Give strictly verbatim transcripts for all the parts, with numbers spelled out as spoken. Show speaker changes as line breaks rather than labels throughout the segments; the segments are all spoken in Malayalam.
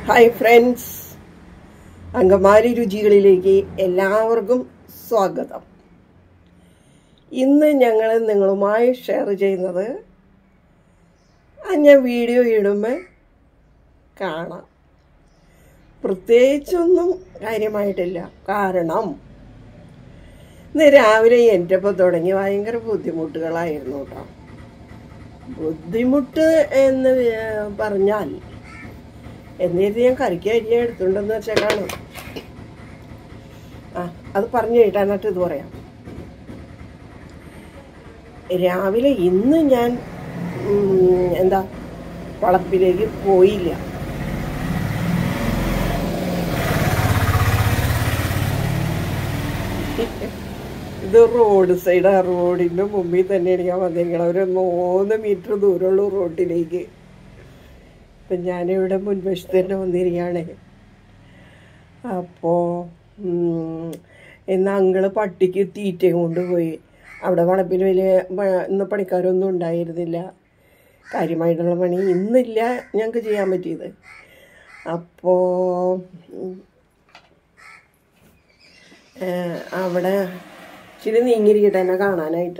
ഹായ് ഫ്രണ്ട്സ്, അങ്കമാലി രുചികളിലേക്ക് എല്ലാവർക്കും സ്വാഗതം. ഇന്ന് ഞങ്ങൾ നിങ്ങളുമായി ഷെയർ ചെയ്യുന്നത് ഞാൻ വീഡിയോ ഇടുമ്പോൾ കാണാം. പ്രത്യേകിച്ചൊന്നും കാര്യമായിട്ടില്ല. കാരണം ഇന്ന് രാവിലെ എൻ്റെ ഒപ്പം തുടങ്ങി ഭയങ്കര ബുദ്ധിമുട്ടുകളായിരുന്നു കേട്ടോ. ബുദ്ധിമുട്ട് എന്ന് പറഞ്ഞാൽ എന്നിട്ട് ഞാൻ കറിക്ക് അരി എടുത്തുണ്ടെന്ന് വെച്ചേക്കാണ്. ആ അത് പറഞ്ഞു കേട്ടാന്നിട്ട് ഇത് പറയാം. രാവിലെ ഇന്ന് ഞാൻ എന്താ വളപ്പിലേക്ക് പോയില്ല. ഇത് റോഡ് സൈഡ്. ആ റോഡിൻ്റെ മുമ്പിൽ തന്നെയാണ് ഞാൻ വന്നിരിക്കണം. ഒരു മൂന്ന് മീറ്റർ ദൂരമുള്ള റോഡിലേക്ക്. അപ്പം ഞാനിവിടെ മുൻവശത്ത് തന്നെ വന്നിരിക്കുകയാണ്. അപ്പോൾ ഇന്ന് അങ്കിള് പട്ടിക്ക് തീറ്റയും കൊണ്ടുപോയി. അവിടെ വളപ്പിൽ വലിയ ഇന്ന് പണിക്കാരൊന്നും ഉണ്ടായിരുന്നില്ല. കാര്യമായിട്ടുള്ള പണി ഇന്നില്ല ഞങ്ങൾക്ക് ചെയ്യാൻ പറ്റിയത്. അപ്പോൾ അവിടെ ഇച്ചിരി നീങ്ങിരിക്കട്ടെ എന്നെ കാണാനായിട്ട്.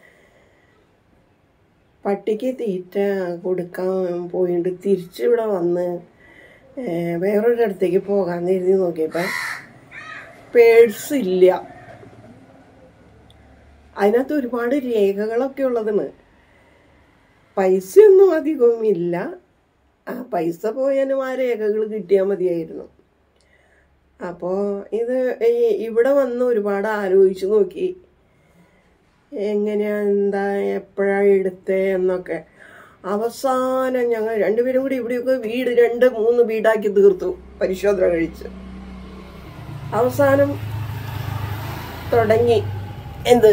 പട്ടിക്ക് തീറ്റ കൊടുക്കാൻ പോയിട്ട് തിരിച്ചിവിടെ വന്ന് വേറൊരിടത്തേക്ക് പോകാമെന്ന് എഴുതി നോക്കിയപ്പോൾ പേഴ്സ് ഇല്ല. അതിനകത്ത് ഒരുപാട് രേഖകളൊക്കെ ഉള്ളതാണ്. പൈസയൊന്നും അധികവും ഇല്ല. ആ പൈസ പോയാലും ആ രേഖകൾ കിട്ടിയാൽ മതിയായിരുന്നു. അപ്പോൾ ഇത് ഇവിടെ വന്ന് ഒരുപാട് ആലോചിച്ച് നോക്കി, എങ്ങനെയാ എന്താ എപ്പോഴാണ് എടുത്തേ എന്നൊക്കെ. അവസാനം ഞങ്ങൾ രണ്ടുപേരും കൂടി ഇവിടെയൊക്കെ വീട് രണ്ട് മൂന്ന് വീടാക്കി തീർത്തു പരിശോധന കഴിച്ച്. അവസാനം തുടങ്ങി എന്ത്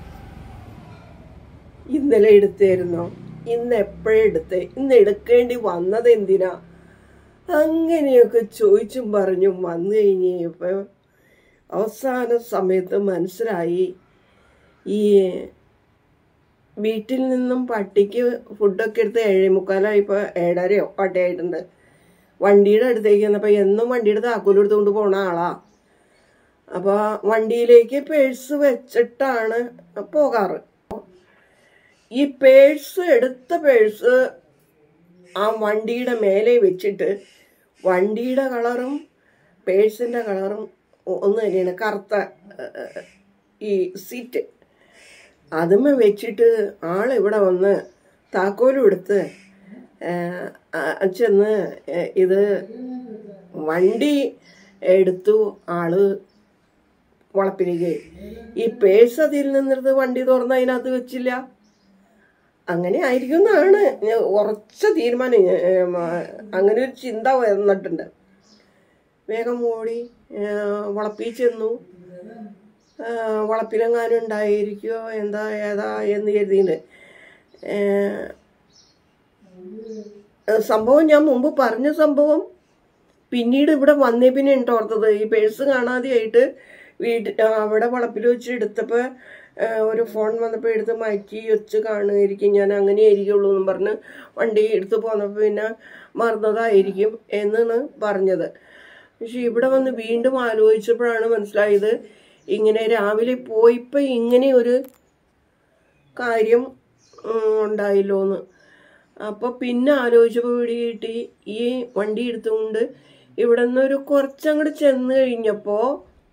ഇന്നലെ എടുത്തായിരുന്നോ, ഇന്ന് എപ്പോഴെടുത്തേ, ഇന്ന് എടുക്കേണ്ടി വന്നത് എന്തിനാ, അങ്ങനെയൊക്കെ ചോദിച്ചും പറഞ്ഞും വന്നു കഴിഞ്ഞപ്പോൾ അവസാന സമയത്ത് മനസ്സിലായി ഈ വീട്ടിൽ നിന്നും പട്ടിക്ക് ഫുഡൊക്കെ എടുത്ത് ഏഴേ മുക്കാലായിപ്പോൾ ഏഴരയോ പട്ടിയായിട്ടുണ്ട്. വണ്ടിയുടെ അടുത്തേക്ക് വന്നപ്പോൾ എന്നും വണ്ടിയുടെ താക്കോൽ എടുത്തുകൊണ്ട് പോണ ആളാ. അപ്പോൾ വണ്ടിയിലേക്ക് പേഴ്സ് വെച്ചിട്ടാണ് പോകാറ്. ഈ പേഴ്സ് എടുത്ത പേഴ്സ് ആ വണ്ടിയുടെ മേലെ വെച്ചിട്ട് വണ്ടിയുടെ കളറും പേഴ്സിൻ്റെ കളറും ഒന്ന് തന്നെയാണ്. കറുത്ത ഈ സീറ്റ് അതുമ്മ വെച്ചിട്ട് ആളിവിടെ വന്ന് താക്കോലും എടുത്ത് ചെന്ന് ഇത് വണ്ടി എടുത്തു. ആള് വളപ്പിലേക്ക് ഈ പേഴ്സ് അതിൽ നിന്നെടുത്ത് വണ്ടി തുറന്ന് അതിനകത്ത് വെച്ചില്ല. അങ്ങനെ ആയിരിക്കും എന്നാണ് ഉറച്ച തീരുമാനം. അങ്ങനെ ഒരു ചിന്ത വന്നിട്ടുണ്ട്. വേഗം ഓടി വളപ്പിൽ ചെന്നു. വളപ്പിലെങ്ങാനും ഉണ്ടായിരിക്കുമോ എന്താ ഏതാ എന്ന് കരുതിയിട്ട് സംഭവം ഞാൻ മുമ്പ് പറഞ്ഞ സംഭവം പിന്നീട് ഇവിടെ വന്നേ പിന്നെ ഉണ്ട് ഓർത്തത്. ഈ പേഴ്സ് കാണാതെയായിട്ട് വീട്ടിൽ അവിടെ വളപ്പിൽ വെച്ച് എടുത്തപ്പോൾ ഒരു ഫോൺ വന്നപ്പോൾ എടുത്ത് മാറ്റി വെച്ച് കാണുമായിരിക്കും, ഞാൻ അങ്ങനെ ആയിരിക്കുള്ളൂ എന്നും പറഞ്ഞ് വണ്ടി എടുത്ത് പോന്നപ്പോൾ പിന്നെ മറന്നതായിരിക്കും എന്നാണ് പറഞ്ഞത്. പക്ഷെ ഇവിടെ വന്ന് വീണ്ടും ആലോചിച്ചപ്പോഴാണ് മനസ്സിലായത് ഇങ്ങനെ രാവിലെ പോയിപ്പോൾ ഇങ്ങനെ ഒരു കാര്യം ഉണ്ടായല്ലോ എന്ന്. അപ്പോൾ പിന്നെ ആലോചിച്ചപ്പോൾ പിടി കിട്ടി, ഈ വണ്ടി എടുത്തുകൊണ്ട് ഇവിടെ നിന്നൊരു കുറച്ചങ്ങോട്ട് ചെന്ന് കഴിഞ്ഞപ്പോൾ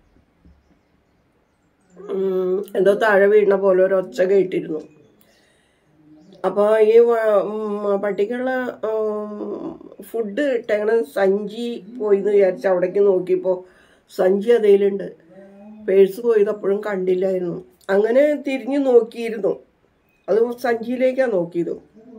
എന്തോ താഴെ വീണ പോലെ ഒരു ഒച്ച കേട്ടിരുന്നു. അപ്പോൾ ഈ പട്ടിക്കുള്ള ഫുഡ് ഇട്ടങ്ങനെ സഞ്ചി പോയിന്ന് വിചാരിച്ച് അവിടേക്ക് നോക്കിയപ്പോൾ സഞ്ചി അതേലുണ്ട്. പേഴ്സ് പോയത് അപ്പോഴും കണ്ടില്ലായിരുന്നു. അങ്ങനെ തിരിഞ്ഞു നോക്കിയിരുന്നു. അത് സഞ്ചിയിലേക്കാണ് നോക്കിയത്.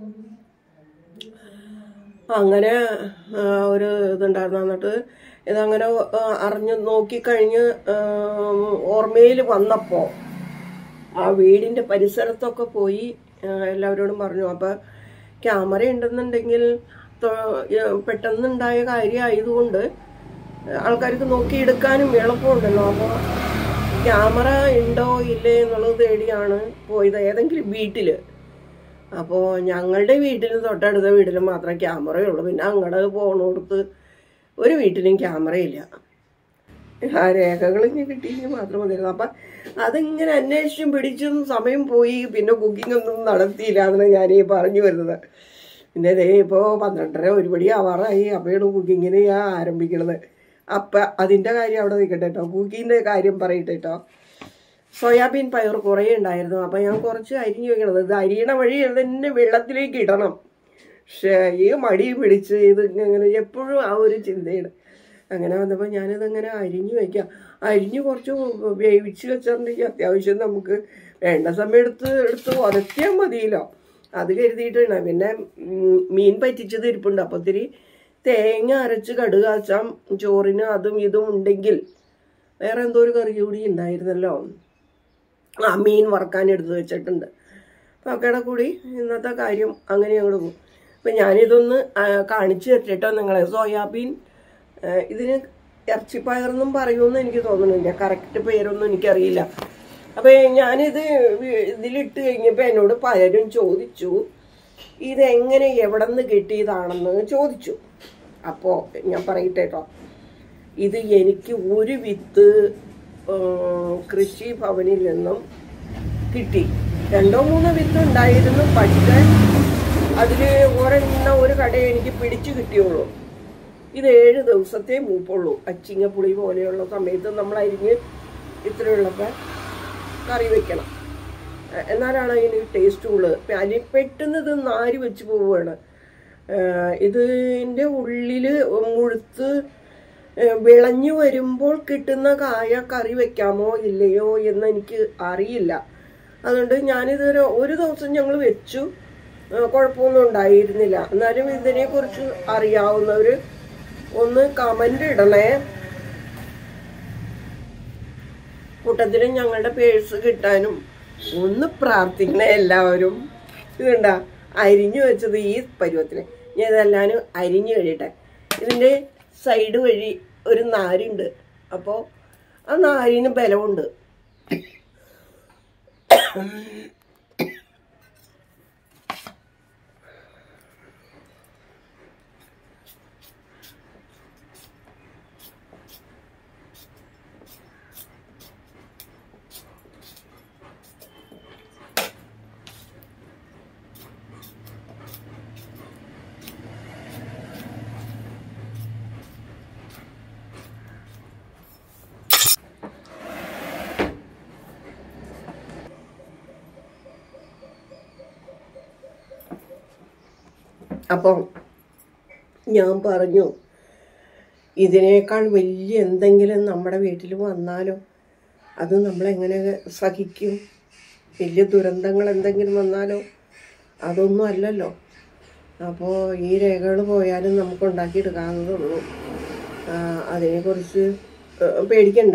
അങ്ങനെ ഒരു ഇതുണ്ടായിരുന്നു. എന്നിട്ട് ഇതങ്ങനെ അറിഞ്ഞ് നോക്കിക്കഴിഞ്ഞ് ഓർമ്മയിൽ വന്നപ്പോൾ ആ വീടിൻ്റെ പരിസരത്തൊക്കെ പോയി എല്ലാവരോടും പറഞ്ഞു. അപ്പോൾ ക്യാമറ ഉണ്ടെന്നുണ്ടെങ്കിൽ പെട്ടെന്നുണ്ടായ കാര്യമായതുകൊണ്ട് ആൾക്കാർക്ക് നോക്കിയെടുക്കാനും എളുപ്പമുണ്ടല്ലോ. അപ്പോൾ ക്യാമറ ഉണ്ടോ ഇല്ലേ എന്നുള്ളത് തേടിയാണ് പോയത് ഏതെങ്കിലും വീട്ടിൽ. അപ്പോൾ ഞങ്ങളുടെ വീട്ടിൽ തൊട്ടടുത്ത വീട്ടിൽ മാത്രമേ ക്യാമറയുള്ളൂ. പിന്നെ അങ്ങോട്ട് പോകണോടത്ത് ഒരു വീട്ടിലും ക്യാമറയില്ല. ആ രേഖകൾ ഇങ്ങനെ കിട്ടിയെങ്കിൽ മാത്രം മതിയായിരുന്നു. അപ്പം അതിങ്ങനെ അന്വേഷിച്ചും പിടിച്ചും സമയം പോയി. പിന്നെ കുക്കിംഗ് ഒന്നും നടത്തിയില്ല എന്നാണ് ഞാനീ പറഞ്ഞു വരുന്നത്. പിന്നെ ദേ ഇപ്പോൾ പന്ത്രണ്ടര ഒരു മണി ആവാറായി. അപ്പോഴാണ് കുക്കിങ്ങിന് ഞാൻ ആരംഭിക്കണത്. അപ്പം അതിൻ്റെ കാര്യം അവിടെ നിൽക്കട്ടെ കേട്ടോ. കുക്കിങ്ങിൻ്റെ കാര്യം പറയട്ടെ കേട്ടോ. സോയാബീൻ പയർ കുറേ ഉണ്ടായിരുന്നു. അപ്പം ഞാൻ കുറച്ച് അരിഞ്ഞു വെക്കണത്. ഇത് അരിയണ വഴി തന്നെ വെള്ളത്തിലേക്ക് ഇടണം. പക്ഷേ ഈ മടി പിടിച്ച് ഇത് ഇങ്ങനെ എപ്പോഴും ആ ഒരു ചിന്തയാണ്. അങ്ങനെ വന്നപ്പോൾ ഞാനിതങ്ങനെ അരിഞ്ഞു വയ്ക്കാം. അരിഞ്ഞ് കുറച്ച് വേവിച്ച് വെച്ചിട്ടുണ്ടെങ്കിൽ അത്യാവശ്യം നമുക്ക് വേണ്ട സമയം എടുത്ത് എടുത്ത് ഉരത്തിയാൽ മതിയല്ലോ. അത് കരുതിയിട്ടാണ്. പിന്നെ മീൻ പറ്റിച്ചത് ഇരിപ്പുണ്ട്. അപ്പോൾ ഒത്തിരി തേങ്ങ അരച്ച് കടുക് കാച്ചാം ചോറിന്. അതും ഇതും ഉണ്ടെങ്കിൽ വേറെ എന്തോ ഒരു കറി കൂടി ഉണ്ടായിരുന്നല്ലോ. ആ മീൻ വറക്കാൻ എടുത്ത് വെച്ചിട്ടുണ്ട്. അപ്പോൾ ഒക്കെയുടെ കൂടി ഇന്നത്തെ കാര്യം അങ്ങനെ അങ്ങോട്ട് പോകും. അപ്പം ഞാനിതൊന്ന് കാണിച്ചു തരട്ടോ നിങ്ങളെ. സോയാബീൻ ഇതിന് ഇറച്ചിപ്പയറെന്നും പറയുമെന്ന് എനിക്ക് തോന്നുന്നില്ല. കറക്റ്റ് പേരൊന്നും എനിക്കറിയില്ല. അപ്പോൾ ഞാനിത് ഇതിലിട്ട് കഴിഞ്ഞപ്പോൾ എന്നോട് പലരും ചോദിച്ചു ഇതെങ്ങനെ എവിടെ നിന്ന് കിട്ടിയതാണെന്ന് ചോദിച്ചു. അപ്പോൾ ഞാൻ പറയട്ടെ കേട്ടോ. ഇത് എനിക്ക് ഒരു വിത്ത് കൃഷി ഭവനിൽ നിന്നും കിട്ടി. രണ്ടോ മൂന്നോ വിത്ത് ഉണ്ടായിരുന്നു. പക്ഷേ അതിൽ ഒരെണ്ണം ഒരു കട എനിക്ക് പിടിച്ചു കിട്ടിയുള്ളൂ. ഇത് ഏഴ് ദിവസത്തെ മൂപ്പുള്ളൂ. അച്ചിങ്ങപ്പുളി പോലെയുള്ള സമയത്ത് നമ്മൾ അരിഞ്ഞ് ഇത്രയുള്ളപ്പോൾ കറി വെക്കണം. എന്നാലാണ് അതിന് ടേസ്റ്റ് ഉള്ളത്. അതിൽ പെട്ടെന്ന് ഇത് നാരി വെച്ച് പോവുകയാണ്. ഇതിൻ്റെ ഉള്ളിൽ മുഴുത്ത് വിളഞ്ഞു വരുമ്പോൾ കിട്ടുന്ന കായ കറി വെക്കാമോ ഇല്ലയോ എന്ന് എനിക്ക് അറിയില്ല. അതുകൊണ്ട് ഞാനിതൊരു ഒരു ദിവസം ഞങ്ങൾ വെച്ചു. കുഴപ്പമൊന്നും ഉണ്ടായിരുന്നില്ല. എന്നാലും ഇതിനെക്കുറിച്ച് അറിയാവുന്നവർ ഒന്ന് കമൻ്റ് ഇടണേ. കൂട്ടത്തിന് ഞങ്ങളുടെ പേഴ്സ് കിട്ടാനും ഒന്ന് പ്രാർത്ഥിക്കണേ എല്ലാവരും. ഇതുണ്ടാ അരിഞ്ഞു വെച്ചത് ഈ പരുവത്തിന്. ഞാൻ ഇതെല്ലാനും അരിഞ്ഞു കഴിയട്ടെ. ഇതിൻ്റെ സൈഡ് വഴി ഒരു നാരുണ്ട്. അപ്പോൾ ആ നാരിന് ബലമുണ്ട്. അപ്പം ഞാൻ പറഞ്ഞു ഇതിനേക്കാൾ വലിയ എന്തെങ്കിലും നമ്മുടെ വീട്ടിൽ വന്നാലോ അത് നമ്മളെങ്ങനെ സഹിക്കും? വലിയ ദുരന്തങ്ങൾ എന്തെങ്കിലും വന്നാലോ? അതൊന്നും അല്ലല്ലോ. അപ്പോൾ ഈ രേഖകൾ പോയാലും നമുക്ക് ഉണ്ടാക്കിയെടുക്കാവുന്നതുള്ളൂ. അതിനെക്കുറിച്ച് പേടിക്കണ്ട.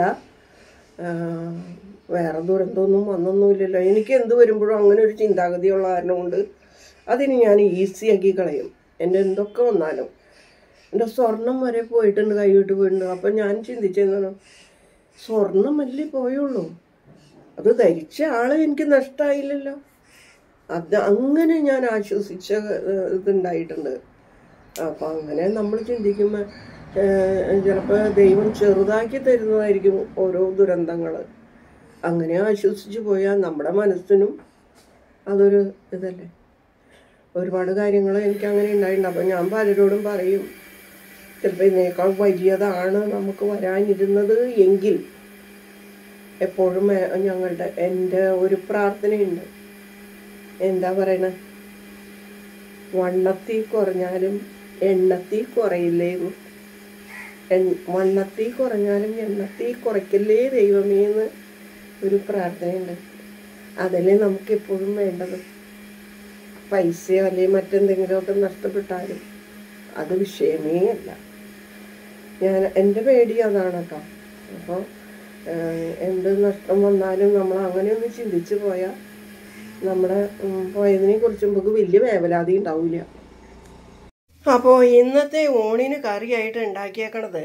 വേറെ ദുരന്തമൊന്നും വന്നൊന്നുമില്ലല്ലോ. എനിക്ക് എന്ത് വരുമ്പോഴും അങ്ങനെ ഒരു ചിന്താഗതിയുള്ള കാരണം കൊണ്ട് അതിന് ഞാൻ ഈസിയാക്കി കളയും. എൻ്റെ എന്തൊക്കെ വന്നാലും. എൻ്റെ സ്വർണം വരെ പോയിട്ടുണ്ട്, കൈവിട്ട് പോയിട്ടുണ്ട്. അപ്പം ഞാൻ ചിന്തിച്ചെന്നാണ്, സ്വർണ്ണമല്ലേ പോയുള്ളൂ, അത് ധരിച്ച ആളെ എനിക്ക് നഷ്ടമായില്ലല്ലോ. അത് അങ്ങനെ ഞാൻ ആശ്വസിച്ച ഇതുണ്ടായിട്ടുണ്ട്. അപ്പം അങ്ങനെ നമ്മൾ ചിന്തിക്കുമ്പോൾ ചിലപ്പോൾ ദൈവം ചെറുതാക്കി തരുന്നതായിരിക്കും ഓരോ ദുരന്തങ്ങൾ. അങ്ങനെ ആശ്വസിച്ച് പോയാൽ നമ്മുടെ മനസ്സിനും അതൊരു ഇതല്ലേ. ഒരുപാട് കാര്യങ്ങൾ എനിക്ക് അങ്ങനെ ഉണ്ടായിട്ടുണ്ട്. അപ്പം ഞാൻ പലരോടും പറയും, ചിലപ്പോൾ ഇതിനേക്കാൾ വലിയതാണ് നമുക്ക് വരാനിരുന്നത് എങ്കിൽ എപ്പോഴും ഞങ്ങളുടെ എൻ്റെ ഒരു പ്രാർത്ഥനയുണ്ട്. എന്താ പറയണ, വണ്ണത്തി കുറഞ്ഞാലും എണ്ണത്തി കുറയില്ലേ, വണ്ണത്തി കുറഞ്ഞാലും എണ്ണത്തി കുറയ്ക്കല്ലേ ദൈവമേ എന്ന് ഒരു പ്രാർത്ഥനയുണ്ട്. അതല്ലേ നമുക്കെപ്പോഴും വേണ്ടത്. പൈസയോ അല്ലെങ്കിൽ മറ്റെന്തെങ്കിലുമൊക്കെ നഷ്ടപ്പെട്ടാലും അത് വിഷയമേ അല്ല. ഞാൻ എൻ്റെ പേടി അതാണ് കേട്ടോ. അപ്പോൾ എന്ത് നഷ്ടം വന്നാലും നമ്മൾ അങ്ങനെയൊന്ന് ചിന്തിച്ച് പോയാൽ നമ്മുടെ പോയതിനെ കുറിച്ച് നമുക്ക് വലിയ വേവലാതി ഉണ്ടാവില്ല. അപ്പോൾ ഇന്നത്തെ ഊണിന് കറിയായിട്ട് ഉണ്ടാക്കിയേക്കണത്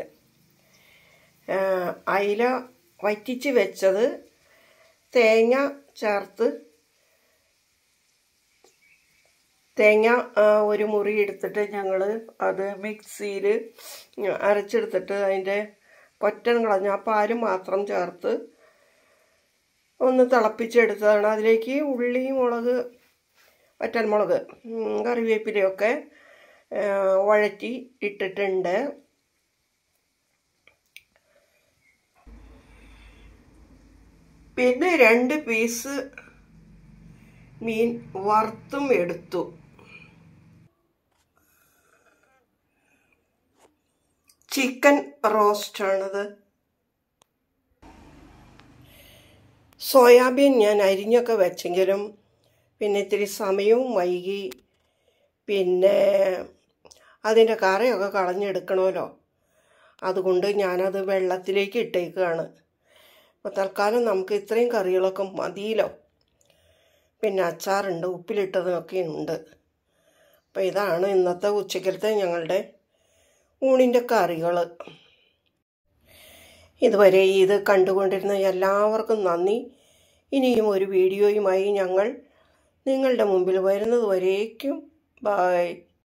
അയില വറ്റിച്ച് വെച്ചത്, തേങ്ങ ചേർത്ത് തേങ്ങ ഒരു മുറി എടുത്തിട്ട് ഞങ്ങൾ അത് മിക്സിയിൽ അരച്ചെടുത്തിട്ട് അതിൻ്റെ കൊറ്റൻ കളഞ്ഞ് ആ പാല് മാത്രം ചേർത്ത് ഒന്ന് തിളപ്പിച്ചെടുത്തതാണ്. അതിലേക്ക് ഉള്ളി, മുളക്, വറ്റൽമുളക്, കറിവേപ്പിലയൊക്കെ വഴറ്റി ഇട്ടിട്ടുണ്ട്. പിന്നെ രണ്ട് പീസ് മീൻ വറുത്തും എടുത്തു. ചിക്കൻ റോസ്റ്റാണത്. സോയാബീൻ ഞാൻ അരിഞ്ഞൊക്കെ വെച്ചെങ്കിലും പിന്നെ ഇത്തിരി സമയവും വൈകി. പിന്നെ അതിൻ്റെ കറയൊക്കെ കളഞ്ഞെടുക്കണമല്ലോ, അതുകൊണ്ട് ഞാനത് വെള്ളത്തിലേക്ക് ഇട്ടേക്കുകയാണ്. അപ്പോൾ തൽക്കാലം നമുക്ക് ഇത്രയും കറികളൊക്കെ മതിയല്ലോ. പിന്നെ അച്ചാറുണ്ട്, ഉപ്പിലിട്ടതൊക്കെ ഉണ്ട്. അപ്പോൾ ഇതാണ് ഇന്നത്തെ ഉച്ചക്കലത്തെ ഞങ്ങളുടെ ഊണിൻ്റെ കറികൾ. ഇതുവരെ ഇത് കണ്ടുകൊണ്ടിരുന്ന എല്ലാവർക്കും നന്ദി. ഇനിയും ഒരു വീഡിയോയുമായി ഞങ്ങൾ നിങ്ങളുടെ മുമ്പിൽ വരുന്നത് വരേക്കും ബായ്.